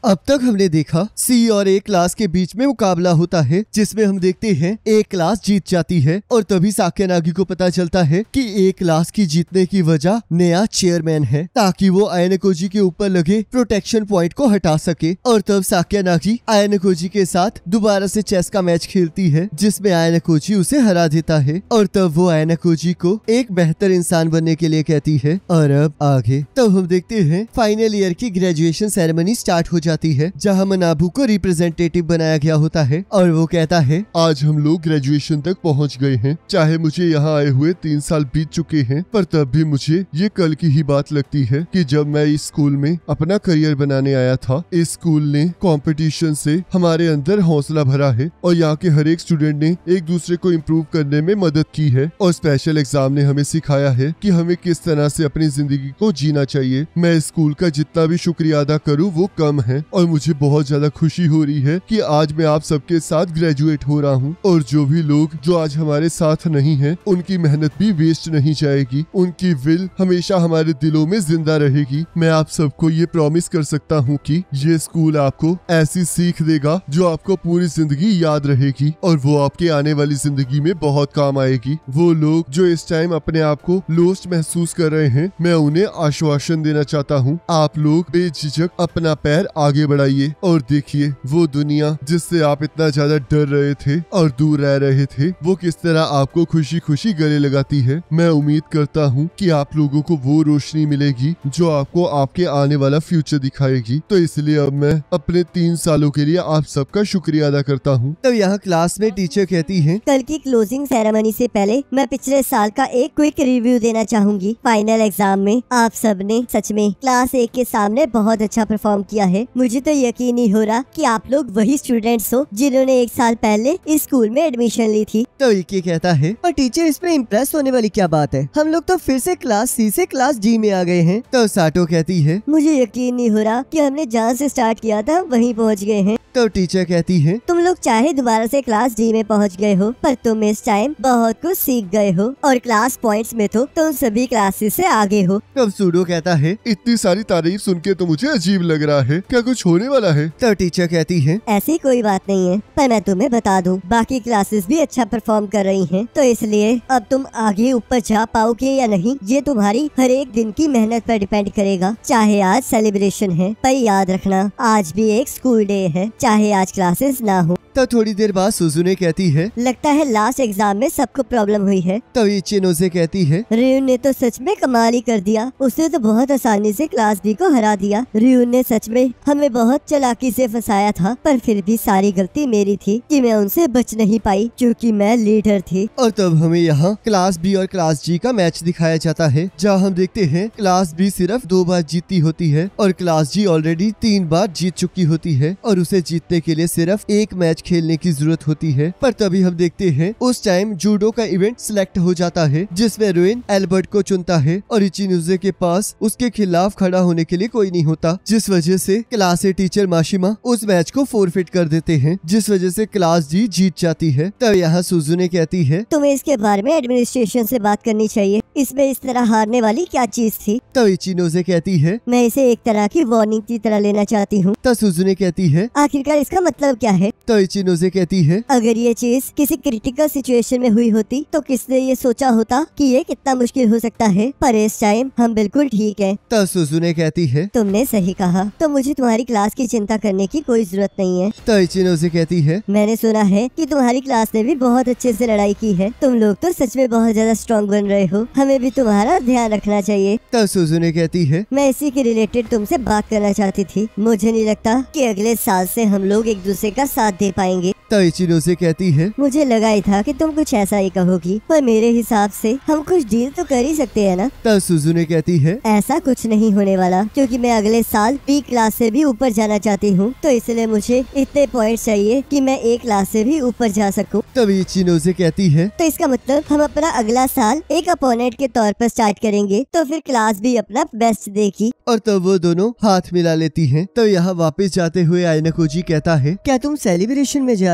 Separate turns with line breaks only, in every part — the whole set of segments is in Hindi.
अब तक हमने देखा सी और ए क्लास के बीच में मुकाबला होता है, जिसमें हम देखते हैं ए क्लास जीत जाती है और तभी साक्या नागी को पता चलता है कि ए क्लास की जीतने की वजह नया चेयरमैन है, ताकि वो आयानकोजी के ऊपर लगे प्रोटेक्शन पॉइंट को हटा सके। और तब साक्या नागी आयानकोजी के साथ दोबारा से चेस का मैच खेलती है, जिसमें आयानकोजी उसे हरा देता है और तब वो आयानकोजी को एक बेहतर इंसान बनने के लिए कहती है। और अब आगे तब हम देखते हैं फाइनल ईयर की ग्रेजुएशन सेरेमनी स्टार्ट हो जाती है, जहाँ मनाबू को रिप्रेजेंटेटिव बनाया गया होता है और वो कहता है,
आज हम लोग ग्रेजुएशन तक पहुंच गए हैं। चाहे मुझे यहाँ आए हुए 3 साल बीत चुके हैं, पर तब भी मुझे ये कल की ही बात लगती है कि जब मैं इस स्कूल में अपना करियर बनाने आया था। इस स्कूल ने कंपटीशन से हमारे अंदर हौसला भरा है और यहाँ के हर एक स्टूडेंट ने एक दूसरे को इम्प्रूव करने में मदद की है और स्पेशल एग्जाम ने हमें सिखाया है कि हमें किस तरह से अपनी जिंदगी को जीना चाहिए। मैं स्कूल का जितना भी शुक्रिया अदा करूँ वो कम है और मुझे बहुत ज्यादा खुशी हो रही है कि आज मैं आप सबके साथ ग्रेजुएट हो रहा हूँ और जो भी लोग जो आज हमारे साथ नहीं है, उनकी मेहनत भी वेस्ट नहीं जाएगी, उनकी विल हमेशा हमारे दिलों में जिंदा रहेगी। मैं आप सबको ये प्रॉमिस कर सकता हूँ कि ये स्कूल आपको ऐसी सीख देगा जो आपको पूरी जिंदगी याद रहेगी और वो आपके आने वाली जिंदगी में बहुत काम आएगी। वो लोग जो इस टाइम अपने आप को लोस्ट महसूस कर रहे हैं, मैं उन्हें आश्वासन देना चाहता हूँ, आप लोग बेझिझक अपना पैर आगे बढ़ाइए और देखिए वो दुनिया जिससे आप इतना ज्यादा डर रहे थे और दूर रह रहे थे, वो किस तरह आपको खुशी खुशी गले लगाती है। मैं उम्मीद करता हूँ कि आप लोगों को वो रोशनी मिलेगी जो आपको आपके आने वाला फ्यूचर दिखाएगी। तो इसलिए अब मैं अपने 3 सालों के लिए आप सबका शुक्रिया अदा करता हूँ।
तो यहाँ क्लास में टीचर कहती है,
कल की क्लोजिंग सेरेमनी से पहले मैं पिछले साल का एक क्विक रिव्यू देना चाहूंगी। फाइनल एग्जाम में आप सबने सच में क्लास 1 के सामने बहुत अच्छा परफॉर्म किया है। मुझे तो यकीन नहीं हो रहा कि आप लोग वही स्टूडेंट्स हो जिन्होंने 1 साल पहले इस स्कूल में एडमिशन ली थी।
तो ये कहता है, और टीचर इसमें इम्प्रेस होने वाली क्या बात है, हम लोग तो फिर से क्लास सी से क्लास डी में आ गए हैं। तो साटो कहती है,
मुझे यकीन नहीं हो रहा कि हमने जहाँ से स्टार्ट किया था वहीं पहुँच गए हैं।
तो टीचर कहती है,
तुम लोग चाहे दोबारा से क्लास डी में पहुँच गए हो, पर तुम इस टाइम बहुत कुछ सीख गए हो और क्लास पॉइंट्स में तो तुम सभी क्लासेस से आगे हो।
तो सूडो कहता है,
इतनी सारी तारीफ सुन के तो मुझे अजीब लग रहा है, क्या कुछ होने वाला है?
तो टीचर कहती है,
ऐसी कोई बात नहीं है, पर मैं तुम्हें बता दूं, बाकी क्लासेस भी अच्छा परफॉर्म कर रही हैं, तो इसलिए अब तुम आगे ऊपर जा पाओगे या नहीं, ये तुम्हारी हर एक दिन की मेहनत पर डिपेंड करेगा। चाहे आज सेलिब्रेशन है, पर याद रखना आज भी एक स्कूल डे है, चाहे आज क्लासेस ना हो।
तो थोड़ी देर बाद सुजुने कहती है,
लगता है लास्ट एग्जाम में सबको प्रॉब्लम हुई है।
तो इचिनोसे कहती है,
रियून ने तो सच में कमाल ही कर दिया, उसने तो बहुत आसानी से क्लास डी को हरा दिया। रियून ने सच में हमें बहुत चालाकी से फंसाया था, पर फिर भी सारी गलती मेरी थी कि मैं उनसे बच नहीं पाई, क्योंकि मैं लीडर थी।
और तब हमें यहाँ क्लास बी और क्लास जी का मैच दिखाया जाता है, जहाँ हम देखते हैं क्लास बी सिर्फ 2 बार जीती होती है और क्लास जी ऑलरेडी 3 बार जीत चुकी होती है और उसे जीतने के लिए सिर्फ एक मैच खेलने की जरूरत होती है। पर तभी हम देखते हैं उस टाइम जूडो का इवेंट सिलेक्ट हो जाता है, जिसमें रुइन एल्बर्ट को चुनता है और इचिनोसे के पास उसके खिलाफ खड़ा होने के लिए कोई नहीं होता, जिस वजह से क्लास ए टीचर माशिमा उस मैच को फोरफिट कर देते हैं, जिस वजह से क्लास जी जीत जाती है। तब यहाँ सुजुने कहती है,
तुम्हें इसके बारे में एडमिनिस्ट्रेशन से बात करनी चाहिए, इसमें इस तरह हारने वाली क्या चीज थी।
तब इचिनोसे कहती है,
मैं इसे एक तरह की वार्निंग की तरह लेना चाहती हूँ।
तब सुजुने कहती है,
आखिरकार इसका मतलब क्या है।
तो इचिनोसे कहती है,
अगर ये चीज किसी क्रिटिकल सिचुएशन में हुई होती तो किसने ये सोचा होता कि ये कितना मुश्किल हो सकता है, पर इस टाइम हम बिल्कुल ठीक हैं।
तब सुजुने कहती है,
तुमने सही कहा, तो मुझे तुम्हारी क्लास की चिंता करने की कोई जरूरत नहीं है।
तो इचिनोसे कहती है,
मैंने सुना है कि तुम्हारी क्लास ने भी बहुत अच्छे से लड़ाई की है, तुम लोग तो सच में बहुत ज्यादा स्ट्रॉन्ग बन रहे हो, हमें भी तुम्हारा ध्यान रखना चाहिए।
तब सुजुने कहती है,
मैं इसी के रिलेटेड तुमसे बात करना चाहती थी। मुझे नहीं लगता कि अगले साल से हम लोग एक दूसरे का साथ दे पाएंगे।
तो इचिनोसे कहती है,
मुझे लगा ही था कि तुम कुछ ऐसा ही कहोगी, पर मेरे हिसाब से हम कुछ डील तो कर ही सकते हैं ना।
तब सुजुने कहती है,
ऐसा कुछ नहीं होने वाला, क्योंकि मैं अगले साल बी क्लास से भी ऊपर जाना चाहती हूँ, तो इसलिए मुझे इतने पॉइंट चाहिए कि मैं ए क्लास से भी ऊपर जा सकूँ।
तभी इचिनोसे कहती है,
तो इसका मतलब हम अपना अगला साल एक अपोनेंट के तौर पर स्टार्ट करेंगे, तो फिर क्लास भी अपना बेस्ट देगी।
और तब वो दोनों हाथ मिला लेती हैं। तो यहाँ वापस जाते हुए आयनाकोजी कहता है, क्या तुम सेलिब्रेशन में जा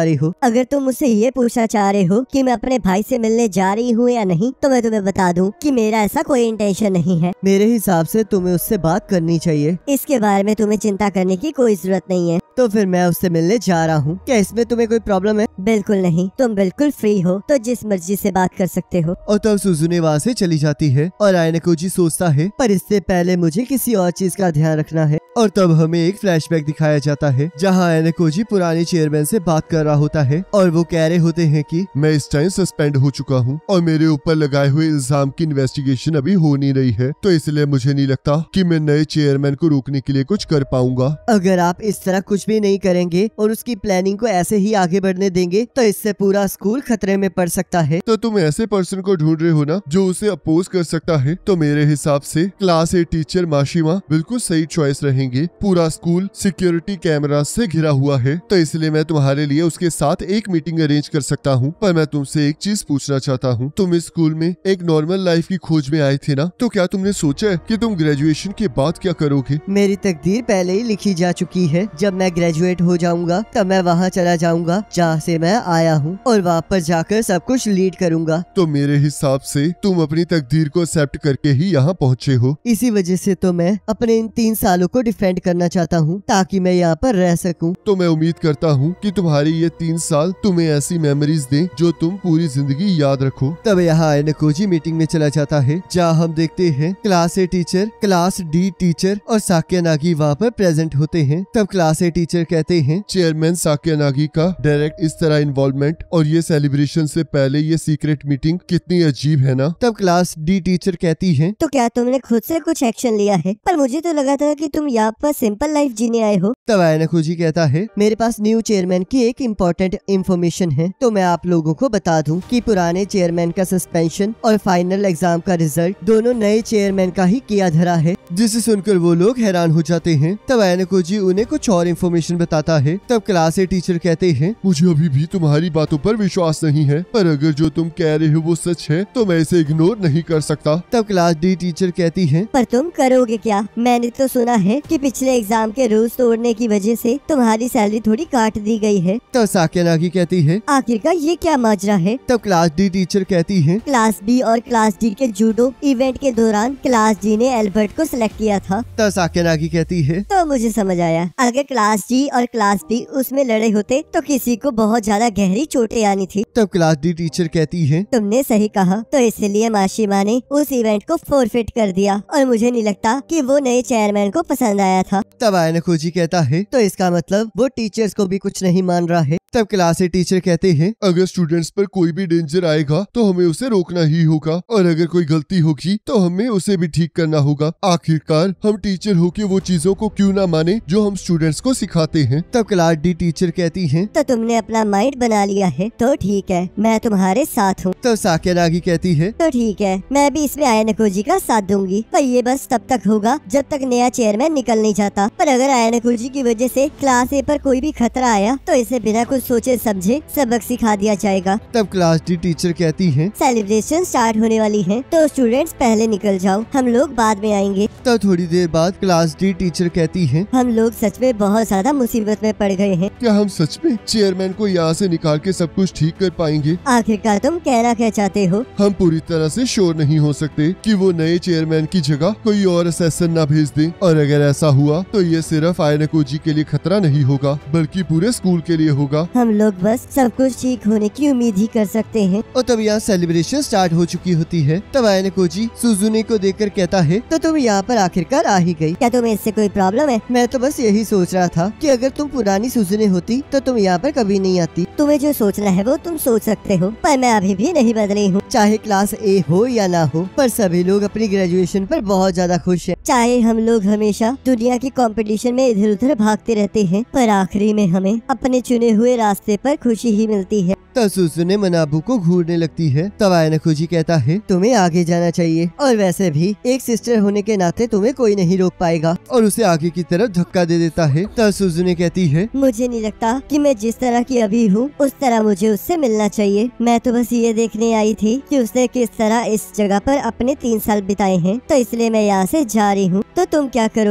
रही हो? अगर तुम मुझसे ये पूछना चाह रहे हो कि मैं अपने भाई से मिलने जा रही हूँ या नहीं, तो मैं तुम्हें बता दूं कि मेरा ऐसा कोई इंटेंशन नहीं है।
मेरे हिसाब से तुम्हें उससे बात करनी चाहिए।
इसके बारे में तुम्हें चिंता करने की कोई जरूरत नहीं है।
तो फिर मैं उससे मिलने जा रहा हूँ। क्या इसमें तुम्हें कोई प्रॉब्लम है?
बिल्कुल नहीं, तुम बिल्कुल फ्री हो, तो जिस मर्जी से बात कर सकते हो।
और तब सुजुने वहाँ से चली जाती है और आयनकोजी सोचता है पर इससे पहले मुझे किसी और चीज का ध्यान रखना है। और तब हमें एक फ्लैशबैक दिखाया जाता है जहाँ आयनकोजी पुराने चेयरमैन से बात कर रहा होता है और वो कह रहे होते हैं कि
मैं इस टाइम सस्पेंड हो चुका हूँ और मेरे ऊपर लगाए हुए इल्जाम की इन्वेस्टिगेशन अभी हो नहीं रही है, तो इसलिए मुझे नहीं लगता कि मैं नए चेयरमैन को रोकने के लिए कुछ कर पाऊंगा।
अगर आप इस तरह कुछ भी नहीं करेंगे और उसकी प्लानिंग को ऐसे ही आगे बढ़ने देंगे तो इससे पूरा स्कूल खतरे में पड़ सकता है।
तो तुम ऐसे पर्सन को ढूंढ रहे हो ना जो उसे अपोज कर सकता है, तो मेरे हिसाब से क्लास 8 टीचर माशिमा बिल्कुल सही चॉइस रहेंगे। पूरा स्कूल सिक्योरिटी कैमरा से घिरा हुआ है, तो इसलिए मैं तुम्हारे लिए उसके साथ एक मीटिंग अरेंज कर सकता हूँ। पर मैं तुमसे एक चीज पूछना चाहता हूँ, तुम इस स्कूल में एक नॉर्मल लाइफ की खोज में आए थे ना, तो क्या तुमने सोचा है कि तुम ग्रेजुएशन के बाद क्या करोगे?
मेरी तकदीर पहले ही लिखी जा चुकी है। जब मैं ग्रेजुएट हो जाऊंगा तब मैं वहाँ चला जाऊंगा जहाँ से मैं आया हूँ और वहाँ पर जाकर सब कुछ लीड करूंगा।
तो मेरे हिसाब से तुम अपनी तकदीर को एक्सेप्ट करके ही यहाँ पहुँचे हो।
इसी वजह से तो मैं अपने इन 3 सालों को डिफेंड करना चाहता हूँ ताकि मैं यहाँ पर रह सकूँ।
तो मैं उम्मीद करता हूँ कि तुम्हारी ये 3 साल तुम्हें ऐसी मेमोरीज दें जो तुम पूरी जिंदगी याद रखो।
तब यहाँ आयनकोजी मीटिंग में चला जाता है जहाँ हम देखते हैं class A teacher, class D teacher और साक्यानागी वहाँ पर प्रेजेंट होते हैं। तब क्लास ए टीचर कहते हैं
चेयरमैन साक्यानागी का डायरेक्ट इस तरह इन्वॉल्वमेंट और ये सेलिब्रेशन से पहले ये सीक्रेट मीटिंग कितनी अजीब है ना।
तब क्लास डी टीचर कहती है
तो क्या तुमने खुद से कुछ एक्शन लिया है? पर मुझे तो लगा था कि तुम यहाँ पर सिंपल लाइफ जीने आए हो।
तब आयनकोजी कहता है मेरे पास न्यू चेयरमैन की एक इम्पोर्टेंट इन्फॉर्मेशन है, तो मैं आप लोगों को बता दूं कि पुराने चेयरमैन का सस्पेंशन और फाइनल एग्जाम का रिजल्ट दोनों नए चेयरमैन का ही किया धरा है। जिसे सुनकर वो लोग हैरान हो जाते हैं। तब आयनकोजी उन्हें कुछ और इन्फॉर्मेशन बताता है। तब क्लास ए टीचर कहते हैं
मुझे अभी भी तुम्हारी बातों पर विश्वास नहीं है, पर अगर जो तुम कह रहे हो वो सच है तो मैं इसे इग्नोर नहीं कर सकता।
तब क्लास डी टीचर कहती है
पर तुम करोगे क्या? मैंने तो सुना है कि पिछले एग्जाम के रूल्स तोड़ने की वजह से तुम्हारी सैलरी थोड़ी काट दी गई है।
तब साक्यानागी कहती है
आखिरकार ये क्या माजरा है?
तब क्लास डी टीचर कहती है
क्लास बी और क्लास डी के जूडो इवेंट के दौरान क्लास डी ने एल्बर्ट को सिलेक्ट किया था।
तब साक्यानागी कहती है
तो मुझे समझ आया, अगर क्लास डी और क्लास बी उसमें लड़े होते तो किसी को बहुत ज्यादा गहरी चोटें आनी थी।
तब क्लास डी टीचर कहती है
तुमने सही कहा, तो इसलिए माशिमा ने उस इवेंट को फोरफिट कर दिया और मुझे नहीं लगता कि वो नए चेयरमैन को पसंद आया था।
तब आयनकोजी कहता है तो इसका मतलब वो टीचर्स को भी कुछ नहीं मान रहा है। तब क्लास ए टीचर कहते हैं
अगर स्टूडेंट्स पर कोई भी डेंजर आएगा तो हमें उसे रोकना ही होगा, और अगर कोई गलती होगी तो हमें उसे भी ठीक करना होगा। आखिरकार हम टीचर होके वो चीजों को क्यों ना माने जो हम स्टूडेंट्स को सिखाते हैं।
तब क्लास डी टीचर कहती हैं
तो तुमने अपना माइंड बना लिया है, तो ठीक है, मैं तुम्हारे साथ हूँ।
तब साक्यानागी कहती है
तो ठीक है, मैं भी इसमें आयनकोजी का साथ दूंगी, पर ये बस तब तक होगा जब तक नया चेयरमैन निकल नहीं जाता। पर अगर आयनकोजी की वजह से क्लास ए पर कोई भी खतरा आया तो इसे बिना कुछ सोचे समझे सबक सिखा दिया जाएगा।
तब क्लास डी टीचर कहती हैं
सेलिब्रेशन स्टार्ट होने वाली है, तो स्टूडेंट्स पहले निकल जाओ, हम लोग बाद में आएंगे।
तब थोड़ी देर बाद क्लास डी टीचर कहती हैं
हम लोग सच में बहुत ज्यादा मुसीबत में पड़ गए हैं।
क्या हम सच में चेयरमैन को यहाँ से निकाल के सब कुछ ठीक कर पाएंगे?
आखिरकार तुम कहना क्या चाहते हो?
हम पूरी तरह से श्योर नहीं हो सकते कि वो नए चेयरमैन की जगह कोई और असेसन ना भेज दे, और अगर ऐसा हुआ तो ये सिर्फ आयनकोजी के लिए खतरा नहीं होगा बल्कि पूरे स्कूल के लिए होगा।
हम लोग बस सब कुछ ठीक होने की उम्मीद ही कर सकते हैं।
और तब यहाँ सेलिब्रेशन स्टार्ट हो चुकी होती है। तब आयनकोजी सुजुने को देखकर कहता है तो तुम यहाँ पर आखिरकार आ ही गई।
क्या तुम्हें इससे कोई प्रॉब्लम है?
मैं तो बस यही सोच रहा था कि अगर तुम पुरानी सुजुने होती तो तुम यहाँ पर कभी नहीं आती।
तुम्हें जो सोचना है वो तुम सोच सकते हो, पर मैं अभी भी नहीं बदली हूँ।
चाहे क्लास ए हो या ना हो, पर सभी लोग अपनी ग्रेजुएशन पर बहुत ज्यादा खुश हैं।
चाहे हम लोग हमेशा दुनिया की कंपटीशन में इधर उधर भागते रहते हैं, पर आखिरी में हमें अपने चुने हुए रास्ते पर खुशी ही मिलती है।
तब सुजुने मनाबू को घूरने लगती है। तब आयनकोजी कहता है तुम्हें आगे जाना चाहिए, और वैसे भी एक सिस्टर होने के नाते तुम्हें कोई नहीं रोक पाएगा, और उसे आगे की तरफ धक्का दे देता है। तब सुजुने कहती है
मुझे नहीं लगता कि मैं जिस तरह की अभी हूँ उस तरह मुझे उससे मिलना चाहिए। मैं तो बस ये देखने आई थी कि उसने किस तरह इस जगह पर अपने 3 साल बिताए हैं, तो इसलिए मैं यहाँ से जा रही हूँ। तो तुम क्या करोगे?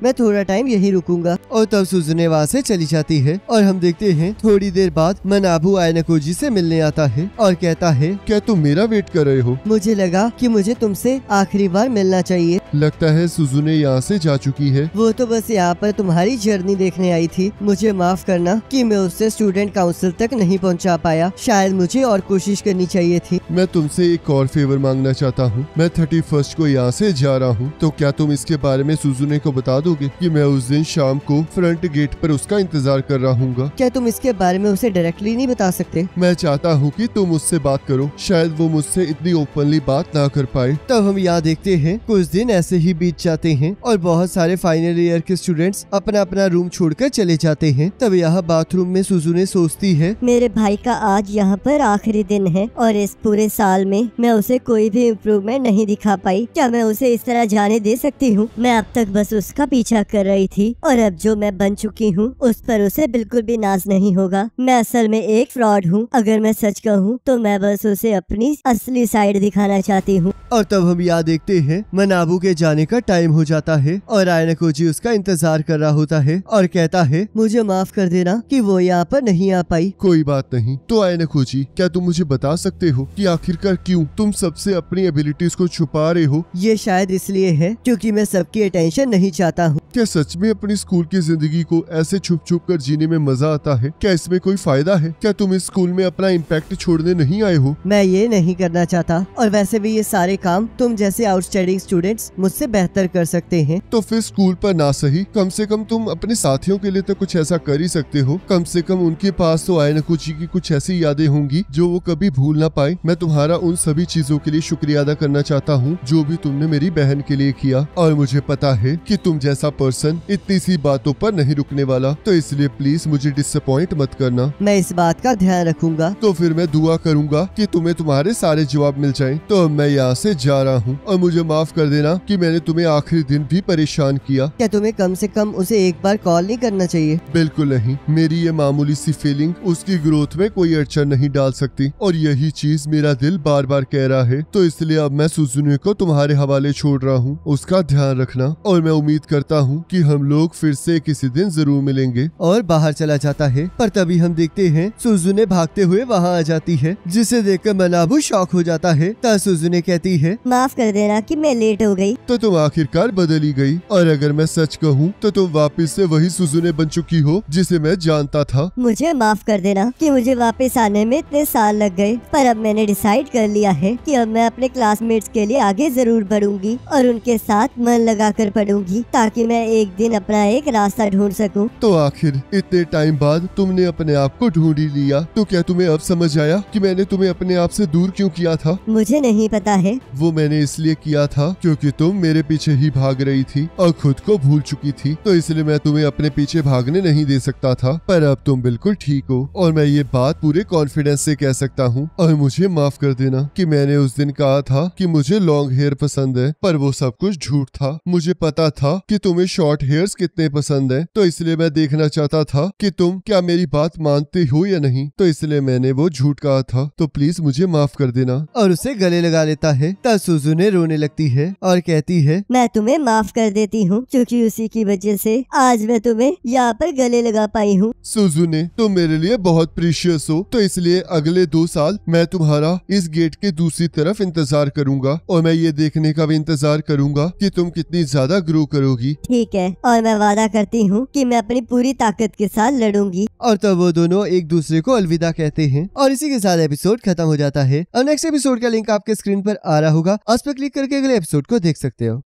मैं थोड़ा टाइम यहीं रुकूंगा। और तब सुजुने वहाँ से चली जाती है और हम देखते हैं थोड़ी देर बाद मनाबू आयनाकोजी से मिलने आता है और कहता है,
क्या तुम मेरा वेट कर रहे हो?
मुझे लगा कि मुझे तुमसे आखिरी बार मिलना चाहिए।
लगता है सुजुने यहाँ से जा चुकी है।
वो तो बस यहाँ पर तुम्हारी जर्नी देखने आई थी। मुझे माफ करना कि मैं उससे स्टूडेंट काउंसिल तक नहीं पहुँचा पाया। शायद मुझे और कोशिश करनी चाहिए थी।
मैं तुमसे एक और फेवर मांगना चाहता हूँ। मैं 31 को यहाँ से जा रहा हूँ, तो क्या तुम इसके बारे में सुजुने को बता दोगे कि मैं उस दिन शाम को फ्रंट गेट पर उसका इंतजार कर रहा हूँ?
क्या तुम इसके बारे में उसे डायरेक्टली नहीं बता सकते?
मैं चाहता हूँ कि तुम उससे बात करो, शायद वो मुझसे इतनी ओपनली बात ना कर पाए।
तब हम यहाँ देखते हैं कुछ दिन ऐसे ही बीत जाते हैं और बहुत सारे फाइनल ईयर के स्टूडेंट्स अपना अपना रूम छोड़कर चले जाते हैं। तब यहाँ बाथरूम में सुजुने सोचती है,
मेरे भाई का आज यहाँ पर आखिरी दिन है और इस पूरे साल में मैं उसे कोई भी इम्प्रूवमेंट नहीं दिखा पाई। क्या मैं उसे इस तरह जाने दे सकती हूँ? मैं अब तक बस उसका पीछा कर रही थी और अब जो मैं बन चुकी हूँ उस पर उसे बिल्कुल भी नाज नहीं होगा। मैं असल में एक फ्रॉड हूँ। अगर मैं सच कहूँ तो मैं बस उसे अपनी असली साइड दिखाना चाहती हूँ।
और तब हम यहाँ देखते हैं मनाबू के जाने का टाइम हो जाता है और आयनाकोजी उसका इंतजार कर रहा होता है और कहता है, मुझे माफ कर देना कि वो यहाँ पर नहीं आ पाई।
कोई बात नहीं। तो आयनाकोजी, क्या तुम मुझे बता सकते हो कि आखिरकार क्यों तुम सबसे अपनी एबिलिटीज को छुपा रहे हो?
ये शायद इसलिए है क्योंकि मैं सबकी अटेंशन नहीं चाहता हूँ।
क्या सच में अपनी स्कूल की जिंदगी को ऐसे छुप छुप कर जीने में मजा आता है? क्या इसमें कोई फायदा है? क्या तुम इस स्कूल में अपना इम्पैक्ट छोड़ने नहीं आए हो?
मैं ये नहीं करना चाहता और वैसे भी ये सारे काम तुम जैसे आउटस्टैंडिंग स्टूडेंट्स मुझसे बेहतर कर सकते हैं।
तो फिर स्कूल पर ना सही, कम से कम तुम अपने साथियों के लिए तो कुछ ऐसा कर ही सकते हो। कम से कम उनके पास तो आयनाकोजी की कुछ ऐसी यादें होंगी जो वो कभी भूल ना पाए। मैं तुम्हारा उन सभी चीजों के लिए शुक्रिया अदा करना चाहता हूँ जो भी तुमने मेरी बहन के लिए किया। और मुझे पता है कि तुम जैसा पर्सन इतनी सी बातों पर नहीं रुकने वाला, तो इसलिए प्लीज मुझे डिसअपॉइंट मत करना।
मैं इस बात का ध्यान रखूंगा।
तो फिर मैं दुआ करूंगा कि तुम्हें तुम्हारे सारे जवाब मिल जाएं। तो अब मैं यहाँ से जा रहा हूँ और मुझे माफ कर देना कि मैंने तुम्हें आखिरी दिन भी परेशान किया।
क्या तुम्हें कम से कम उसे एक बार कॉल नहीं करना चाहिए?
बिल्कुल नहीं। मेरी ये मामूली सी फीलिंग उसकी ग्रोथ में कोई अड़चन नहीं डाल सकती और यही चीज मेरा दिल बार बार कह रहा है। तो इसलिए अब मैं सुजुने को तुम्हारे हवाले छोड़ रहा हूँ। उसका ध्यान रखना और मैं उम्मीद करता हूँ कि हम लोग फिर से किसी दिन जरूर मिलेंगे।
और बाहर चला जाता है, पर तभी हम देखते हैं सुजुने भागते हुए वहाँ आ जाती है, जिसे देखकर मनाबू शॉक हो जाता है। तब सुजुने कहती है,
माफ कर देना कि मैं लेट हो गई।
तो तुम आखिरकार बदली गई और अगर मैं सच कहूँ तो तुम वापस से वही सुजुने बन चुकी हो जिसे मैं जानता था।
मुझे माफ कर देना कि मुझे वापस आने में इतने साल लग गए, पर अब मैंने डिसाइड कर लिया है कि अब मैं अपने क्लासमेट्स के लिए आगे जरूर बढ़ूंगी और उनके साथ मन लगाकर पढ़ूंगी ताकि मैं एक दिन अपना एक रास्ता ढूंढ सकूं।
तो आखिर इतने टाइम बाद तुमने अपने आप को ढूंढ ही लिया। तो क्या तुम्हें अब समझ आया कि मैंने तुम्हें अपने आप से दूर क्यों किया था?
मुझे नहीं पता है।
वो मैंने इसलिए किया था क्योंकि तुम मेरे पीछे ही भाग रही थी और खुद को भूल चुकी थी, तो इसलिए मैं तुम्हें अपने पीछे भागने नहीं दे सकता था। पर अब तुम बिल्कुल ठीक हो और मैं ये बात पूरे कॉन्फिडेंस से कह सकता हूँ। और मुझे माफ कर देना कि मैंने उस दिन कहा था कि मुझे लॉन्ग हेयर पसंद है, पर वो सब कुछ झूठ था। मुझे पता था कि तुम्हें शॉर्ट हेयर्स कितने पसंद है, तो इसलिए मैं देखना चाहता था कि तुम क्या मेरी बात मानते हो या नहीं, तो इसलिए मैंने वो झूठ कहा था। तो प्लीज मुझे माफ कर देना।
और उसे गले लगा लेता है। तब सुजुने रोने लगती है और कहती है,
मैं तुम्हें माफ कर देती हूँ क्योंकि उसी की वजह से आज मैं तुम्हें यहाँ पर गले लगा पाई हूँ।
सुजुने, तुम मेरे लिए बहुत प्रीशियस हो, तो इसलिए अगले 2 साल मैं तुम्हारा इस गेट के दूसरी तरफ इंतजार करूंगा और मैं ये देखने का भी इंतजार करूंगा कि तुम कितनी ज्यादा ग्रो करोगी।
ठीक है, और मैं वादा करती हूँ कि मैं अपनी पूरी ताकत के साथ लड़ूंगी।
और तब वो दोनों एक दूसरे को अलविदा कहते हैं और इसी के साथ एपिसोड खत्म हो जाता है। अब नेक्स्ट एपिसोड का लिंक आपके स्क्रीन पर आ रहा होगा, उस पर क्लिक करके अगले एपिसोड को देख सकते हो।